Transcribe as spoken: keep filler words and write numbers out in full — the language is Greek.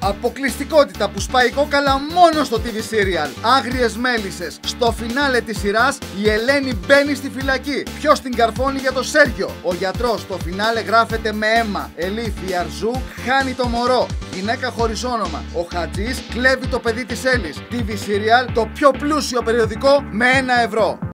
Αποκλειστικότητα που σπάει κόκαλα μόνο στο τι βι Serial. Άγριες μέλισσες. Στο φινάλε της σειράς η Ελένη μπαίνει στη φυλακή. Ποιος την καρφώνει για το Σέργιο? Ο γιατρός. Στο φινάλε γράφεται με αίμα. Ελίθη Αρζού χάνει το μωρό. Γυναίκα χωρίς όνομα. Ο Χατζής κλέβει το παιδί της Έλλης. τι βι Serial, το πιο πλούσιο περιοδικό με ένα ευρώ.